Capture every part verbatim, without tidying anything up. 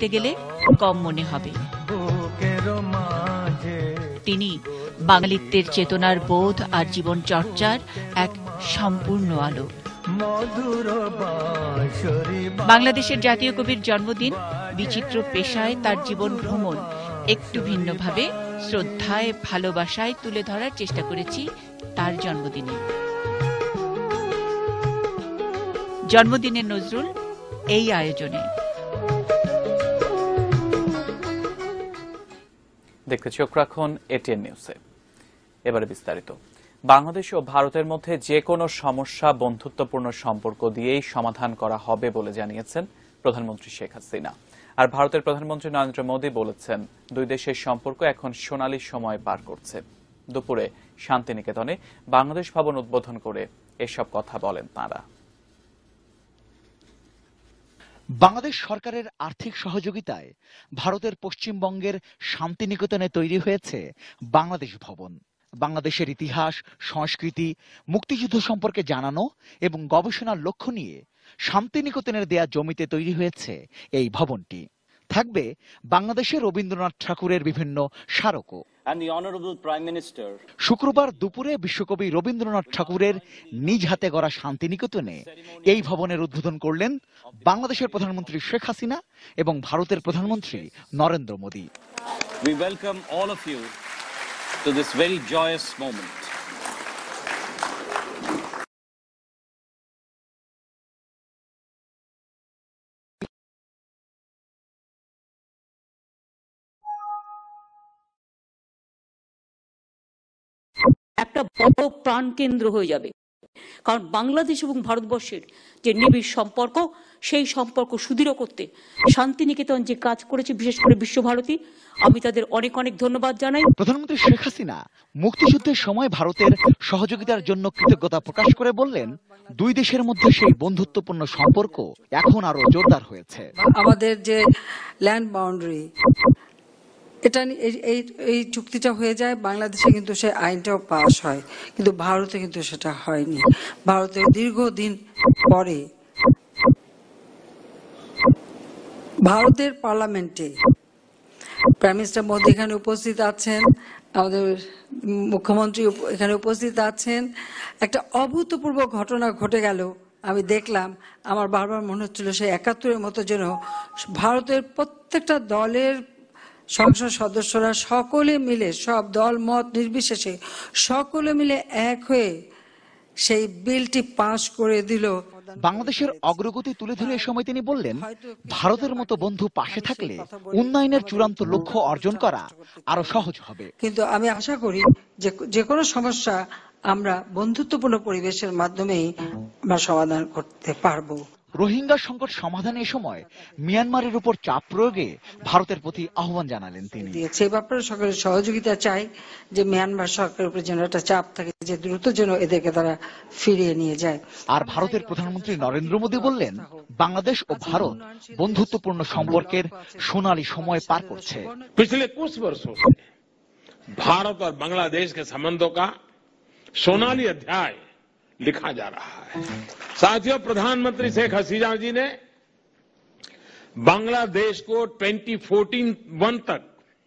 দেখতে গেলে কম মনে হবে। তিনি বাঙালিত্বের চেতনার বোধ আর জীবন চর্চার এক সম্পূর্ণ আলো। বাংলাদেশের জাতীয় কবির জন্মদিন, বিচিত্র পেশায় তার জীবন ভ্রমণ একটু ভিন্নভাবে শ্রদ্ধায় ভালোবাসায় তুলে ধরার চেষ্টা করেছি তার জন্মদিনে। জন্মদিনের নজরুল এই আয়োজনে। দেখতে চোখ রাখুন এটিএন নিউজে। এবারে বিস্তারিত। বাংলাদেশ ও ভারতের মধ্যে যে কোনো সমস্যা বন্ধুত্বপূর্ণ সম্পর্ক দিয়েই সমাধান করা হবে বলে জানিয়েছেন প্রধানমন্ত্রী শেখ হাসিনা। আর ভারতের প্রধানমন্ত্রী নরেন্দ্র মোদী বলেছেন, দুই দেশের সম্পর্ক এখন সোনালী সময় পার করছে। দুপুরে শান্তিনিকেতনে বাংলাদেশ ভবন উদ্বোধন করে এসব কথা বলেন তাঁরা। বাংলাদেশ সরকারের আর্থিক সহযোগিতায় ভারতের পশ্চিমবঙ্গের শান্তিনিকেতনে তৈরি হয়েছে বাংলাদেশ ভবন। বাংলাদেশের ইতিহাস, সংস্কৃতি, মুক্তিযুদ্ধ সম্পর্কে জানানো এবং গবেষণার লক্ষ্য নিয়ে শান্তিনিকেতনের দেয়া জমিতে তৈরি হয়েছে এই ভবনটি। থাকবে বাংলাদেশের রবীন্দ্রনাথ ঠাকুরের বিভিন্ন স্মারকও। শুক্রবার দুপুরে বিশ্বকবি রবীন্দ্রনাথ ঠাকুরের নিজ হাতে গড়া শান্তিনিকেতনে এই ভবনের উদ্বোধন করলেন বাংলাদেশের প্রধানমন্ত্রী শেখ হাসিনা এবং ভারতের প্রধানমন্ত্রী Narendra Modi. We welcome all of you to this very joyous moment. একটা বড় প্রাণকেন্দ্র হয়ে যাবে, কারণ বাংলাদেশ এবং ভারতবর্ষের যে নিবিড় সম্পর্ক, সেই সম্পর্ক সুদৃঢ় করতে শান্তিনিকেতন যে কাজ করেছে, বিশেষ করে বিশ্বভারতী, আমি তাদের অনেক অনেক ধন্যবাদ জানাই। প্রধানমন্ত্রী শেখ হাসিনা মুক্তিযুদ্ধের সময় ভারতের সহযোগিতার জন্য কৃতজ্ঞতা প্রকাশ করে বললেন, দুই দেশের মধ্যে সেই বন্ধুত্বপূর্ণ সম্পর্ক এখন আরো জোরদার হয়েছে। আমাদের যে ল্যান্ড বাউন্ডারি, এটা এই এই চুক্তিটা হয়ে যায়, বাংলাদেশে কিন্তু সেই আইনটাও পাস হয়, কিন্তু ভারতে কিন্তু সেটা হয়নি। ভারতের দীর্ঘদিন পরে ভারতের পার্লামেন্টে প্রাইম মিনিস্টার মোদী এখানে উপস্থিত আছেন, আমাদের মুখ্যমন্ত্রী এখানে উপস্থিত আছেন। একটা অভূতপূর্ব ঘটনা ঘটে গেল, আমি দেখলাম, আমার বারবার মনে হচ্ছিল সেই একাত্তরের মতো যেন ভারতের প্রত্যেকটা দলের সংসদ সদস্যরা সকলে মিলে, সব দল মত নির্বিশেষে সকলে মিলে এক হয়ে সেই বিলটি পাস করে দিল। বাংলাদেশের অগ্রগতি তুলে ধরে এ সময় তিনি বললেন, ভারতের মতো বন্ধু পাশে থাকলে উন্নয়নের চূড়ান্ত লক্ষ্য অর্জন করা আরো সহজ হবে। কিন্তু আমি আশা করি যে যে কোনো সমস্যা আমরা বন্ধুত্বপূর্ণ পরিবেশের মাধ্যমেই আমরা সমাধান করতে পারবো। রোহিঙ্গা সংকট সমাধানে এ সময় মিয়ানমারের উপর চাপ প্রয়োগে ভারতের প্রতি আহ্বান জানালেন তিনি। সেই ব্যাপারে সকলের সহযোগিতা চাই, যে মিয়ানমার সরকারের উপর যেন একটা চাপ থাকে, যে দ্রুত যেন এদেরকে তারা ফিরিয়ে নিয়ে যায়। আর ভারতের প্রধানমন্ত্রী নরেন্দ্র মোদী বললেন, বাংলাদেশ ও ভারত বন্ধুত্বপূর্ণ সম্পর্কের সোনালী সময় পার করছে। पिछले कुछ वर्षों से भारत और बांग्लादेश के संबंधों का सोनाली अध्याय लिखा जा रहा है। साथियों, प्रधानमंत्री शेख हसीना जी ने बांग्लादेश को दो हज़ार इकतालीस तक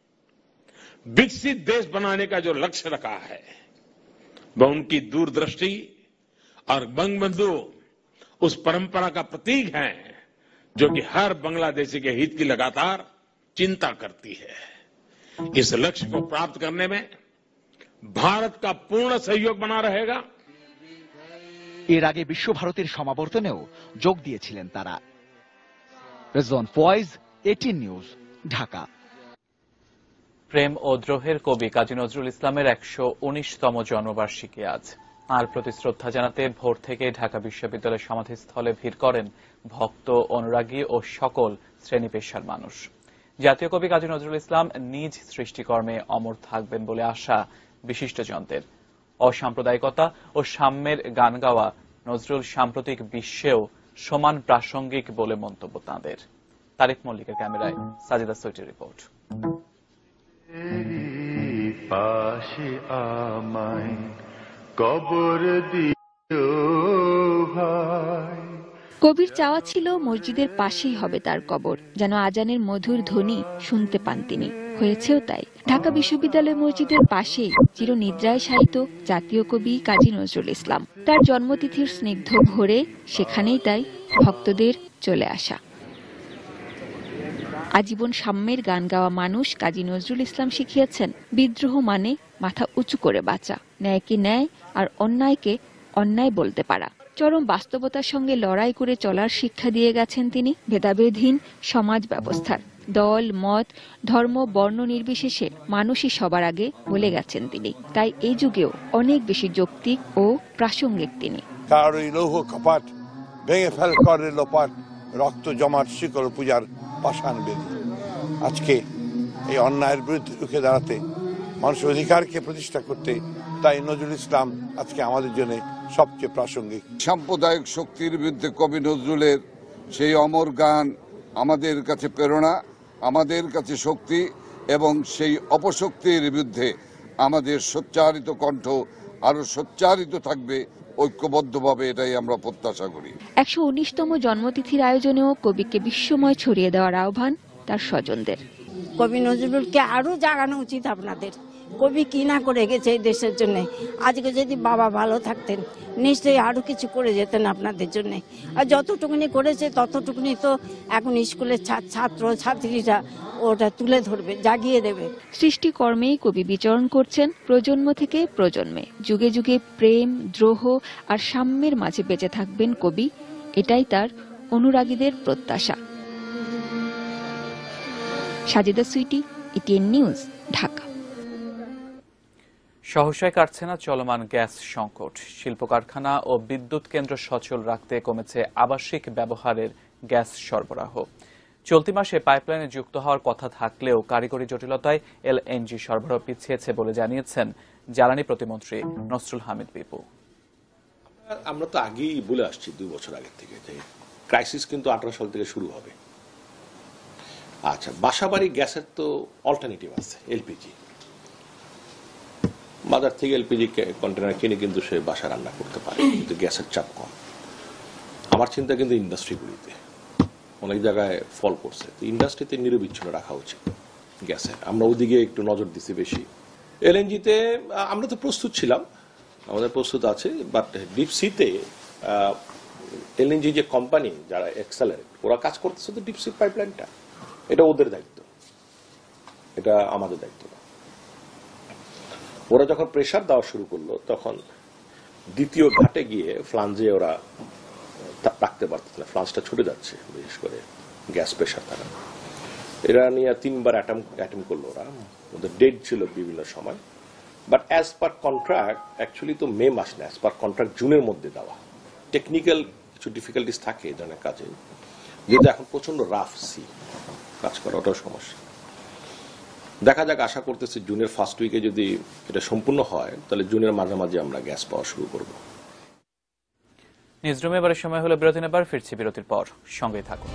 विकसित देश बनाने का जो लक्ष्य रखा है, वह उनकी दूरदृष्टि और बंगबंधु उस परंपरा का प्रतीक है, जो कि हर बांग्लादेशी के हित की लगातार चिंता करती है। इस लक्ष्य को प्राप्त करने में भारत का पूर्ण सहयोग बना रहेगा। এর আগে বিশ্বভারতীর সমাবর্তনেও যোগ দিয়েছিলেন তারা। Rezwan Foyez, ATN news, Dhaka. প্রেম ও দ্রোহের কবি কাজী নজরুল ইসলামের একশো উনিশতম জন্মবার্ষিকী আজ। আর প্রতি শ্রদ্ধা জানাতে ভোর থেকে ঢাকা বিশ্ববিদ্যালয়ের সমাধিস্থলে ভিড় করেন ভক্ত, অনুরাগী ও সকল শ্রেণী পেশার মানুষ। জাতীয় কবি কাজী নজরুল ইসলাম নিজ সৃষ্টিকর্মে অমর থাকবেন বলে আশা বিশিষ্টজনদের। অসাম্প্রদায়িকতা ও সাম্যের গান গাওয়া নজরুল সাম্প্রতিক বিশ্বেও সমান প্রাসঙ্গিক বলে মন্তব্য তাঁদের। তারিক মল্লিকের ক্যামেরায় সাজিদা সৈটির রিপোর্ট। পাশে আমায় কবর দিও ভাই। কবির চাওয়া ছিল মসজিদের পাশেই হবে তার কবর, যেন আজানের মধুর ধ্বনি শুনতে পান তিনি। হয়েছেও তাই। ঢাকা বিশ্ববিদ্যালয় মসজিদের পাশেই চিরনিদ্রায় শায়িত জাতীয় কবি কাজী নজরুল ইসলাম। তার জন্মতিথির স্নিগ্ধ ভোরে সেখানেই তাই ভক্তদের চলে আসা। আজীবন সাম্যের গান গাওয়া মানুষ কাজী নজরুল ইসলাম শিখিয়েছেন, বিদ্রোহ মানে মাথা উঁচু করে বাঁচা, ন্যায়কে ন্যায় আর অন্যায়কে অন্যায় বলতে পারা। চরম বাস্তবতার সঙ্গে লড়াই করে চলার শিক্ষা দিয়ে গেছেন তিনি। ভেদাভেদহীন সমাজ ব্যবস্থার দল মত ধর্ম বর্ণ নির্বিশেষে মানুষই সবার আগে বলে গেছেন তিনি। তাই এই যুগেও অনেক বেশি যৌক্তিক ও প্রাসঙ্গিক তিনি। কারো লৌহ কপাট ভেঙে ফেল করে লোপাট, রক্ত জমাট শিকড় পূজার পাষাণ বেদি। আজকে এই অন্যায়ের বিরুদ্ধে রুখে দাঁড়াতে, মানুষের অধিকারকে প্রতিষ্ঠা করতে, তাই নজরুল ইসলাম আজকে আমাদের জন্য সবচেয়ে প্রাসঙ্গিক। সাম্প্রদায়িক শক্তির বিরুদ্ধে কবি নজরুলের সেই অমর গান আমাদের কাছে প্রেরণা, আমাদের কাছে শক্তি, এবং সেই অপশক্তির বিরুদ্ধে আমাদের সোচ্চারিত কণ্ঠ আরো সোচ্চারিত থাকবে ঐক্যবদ্ধভাবে, এটাই আমরা প্রত্যাশা করি। একশো উনিশতম জন্মতিথির আয়োজনেও কবিকে বিশ্বময় ছড়িয়ে দেওয়ার আহ্বান তার স্বজনদের। কবি নজরুলকে আরো জাগানো উচিত আপনাদের। কবি কি না করে গেছে এই দেশের জন্য। আজকে যদি বাবা ভালো থাকতেন নিশ্চয়ই আরো কিছু করে যেতেন আপনাদের জন্য। আর যতটুকুনি করেছে ততটুকুনি তো এখন স্কুলের ছাত্র ছাত্রীরা ওটা তুলে ধরবে, জাগিয়ে দেবে। সৃষ্টিকর্মেই কবি বিচরণ করছেন প্রজন্ম থেকে প্রজন্মে। যুগে যুগে প্রেম, দ্রোহ আর সাম্যের মাঝে বেঁচে থাকবেন কবি, এটাই তার অনুরাগীদের প্রত্যাশা। Sajeda Sweety, ETN news, Dhaka. সহসায় কাটছে না চলমান গ্যাস সংকট। শিল্প কারখানা ও বিদ্যুৎ কেন্দ্র সচল রাখতে কমেছে আবাসিক ব্যবহারের গ্যাস সরবরাহ। চলতি মাসে পাইপলাইনে যুক্ত হওয়ার কথা থাকলেও কারিগরি জটিলতায় এলএনজি সরবরাহ পিছিয়েছে বলে জানিয়েছেন জ্বালানি প্রতিমন্ত্রী নসরুল হামিদ বিপু। আমরা তো আগেই বলে আসছি দুই বছর আগে থেকে যে ক্রাইসিস কিন্তু আঠারো সাল থেকে শুরু হবে। আচ্ছা, বাসাবাড়ি গ্যাসের তো অল্টারনেটিভ আছে, এলপিজি। বাজার থেকে এলপিজি কন্টেনার কিনে কিন্তু সে বাসা রান্না করতে পারে, কিন্তু গ্যাসের চাপ কম। আমার চিন্তা কিন্তু ইন্ডাস্ট্রিগুলিতে অনেক জায়গায় ফল করছে, ইন্ডাস্ট্রিতে নিরবিচ্ছিন্ন রাখা উচিত গ্যাসের। আমরা ওদিকে একটু নজর দিচ্ছি বেশি। এলএনজিতে আমরা তো প্রস্তুত ছিলাম, আমাদের প্রস্তুত আছে, বাট ডিপসিতে এলএনজি যে কোম্পানি যারা এক্সেলারেট ওরা কাজ করতেছে তো ডিপসি পাইপলাইনটা, এটা ওদের দায়িত্ব, এটা আমাদের দায়িত্ব না। ওরা যখন প্রেসার দেওয়া শুরু করলো তখন দ্বিতীয় ঘাটে গিয়ে ফ্লাঞ্জে ওরা রাখতে পারতেছে না, ফ্লাঞ্জটা ছুটে যাচ্ছে, বিশেষ করে গ্যাস প্রেসার থাকা। এরা নিয়ে তিনবার অ্যাটেম্প অ্যাটেম্প করলো ওরা, ওদের ডেট ছিল বিভিন্ন সময়। But as per contract actually তো মে মাস না, অ্যাজ পার কন্ট্রাক্ট জুনের মধ্যে দেওয়া। টেকনিক্যাল কিছু ডিফিকাল্টিস থাকে এই ধরনের কাজে, যেহেতু এখন প্রচন্ড রাফ সি, কাজ করা ওটাও সমস্যা। দেখা যাক, আশা করতেছি জুনের ফার্স্ট উইকে যদি এটা সম্পূর্ণ হয় তাহলে জুনের মাঝামাঝি আমরা গ্যাস পাওয়া শুরু করব। নিউজরুমে এবারের সময় হলো বিরতি নেবার, ফিরছি বিরতির পর, সঙ্গে থাকুন।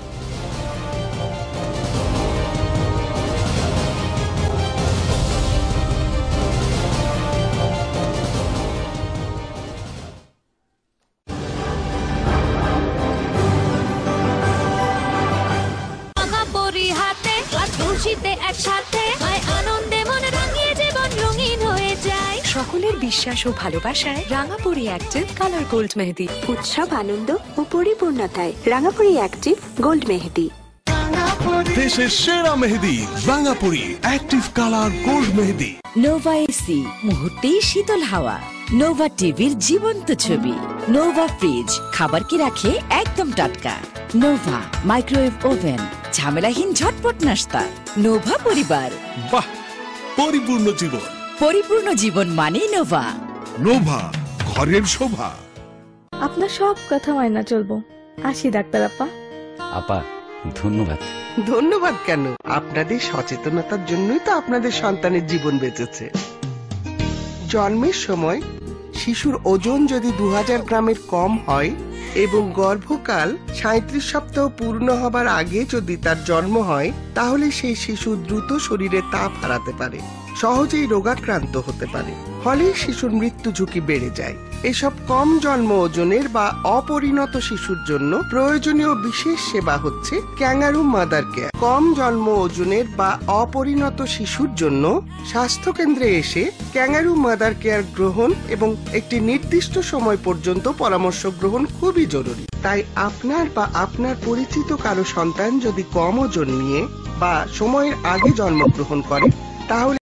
সকলের বিশ্বাস ও ভালোবাসায় রাঙাপুরি অ্যাক্টিভ কালার গোল্ড মেহেদি। উৎসব আনন্দ ও পরিপূর্ণতায় রাঙাপুরি অ্যাক্টিভ গোল্ড মেহেদি। দেশের সেরা মেহেদি রাঙাপুরি অ্যাক্টিভ কালার গোল্ড মেহেদি। নোভা এসি, মুহূর্তেই শীতল হাওয়া। নোভা টিভির জীবন্ত ছবি। নোভা ফ্রিজ, খাবার কি রাখে একদম টাটকা। নোভা মাইক্রোওয়েভ ওভেন, ঝামেলাহীন ঝটপট নাস্তা। নোভা পরিবার, বাহ, পরিপূর্ণ জীবন। পরিপূর্ণ জীবন মানেই নোভা। নোভা, ঘরের শোভা। আপনার সব কথা মাইনা চলবো। আসি ডাক্তার আপা। আপা ধন্যবাদ। ধন্যবাদ কেন, আপনাদের সচেতনতার জন্যই তো আপনাদের সন্তানের জীবন বেঁচেছে। জন্মের সময় শিশুর ওজন যদি দু হাজার গ্রামের কম হয় এবং গর্ভকাল সাঁত্রিশ সপ্তাহ পূর্ণ হবার আগে যদি তার জন্ম হয়, তাহলে সেই শিশু দ্রুত শরীরে তাপ হারাতে পারে। সহজেই রোগাক্রান্ত হতে পারে, ফলে শিশুর মৃত্যু ঝুঁকি বেড়ে যায়। এসব কম জন্ম ওজনের বা অপরিণত শিশুর জন্য প্রয়োজনীয় বিশেষ সেবা হচ্ছে ক্যাঙ্গারু মাদার কেয়ার। কম জন্ম ওজনের বা অপরিণত শিশুর জন্য স্বাস্থ্য কেন্দ্রে এসে ক্যাঙ্গারু মাদার কেয়ার গ্রহণ এবং একটি নির্দিষ্ট সময় পর্যন্ত পরামর্শ গ্রহণ খুবই জরুরি। তাই আপনার বা আপনার পরিচিত কারো সন্তান যদি কম ওজন নিয়ে বা সময়ের আগে জন্মগ্রহণ করে তাহলে